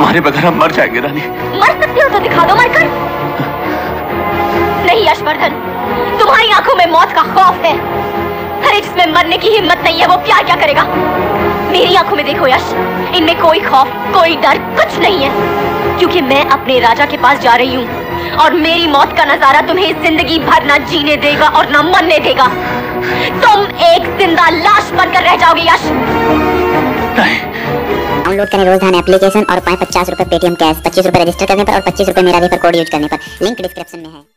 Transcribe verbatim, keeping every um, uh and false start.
तुम्हारे बगैर हम मर जाएंगे रानी। मर सकते हो तो दिखा दो मरकर। नहीं यशवर्धन, तुम्हारी आंखों में मौत का खौफ है। अरे जिसमें मरने की हिम्मत नहीं है वो प्यार क्या करेगा? मेरी आंखों में देखो यश, इनमें कोई खौफ, कोई डर, कुछ नहीं है, क्योंकि मैं अपने राजा के पास जा रही हूँ और मेरी मौत का नजारा तुम्हें जिंदगी भर न जीने देगा और न मरने देगा। तुम एक जिंदा लाश बनकर रह जाओगे यश। डाउनलोड करें रोजधान एप्लीकेशन और पाएं पचास रुपए पेटीएम कैश, पच्चीस रुपए रजिस्टर करने पर और पच्चीस रुपए मेरा रेफर कोड यूज करने पर। लिंक डिस्क्रिप्शन में है।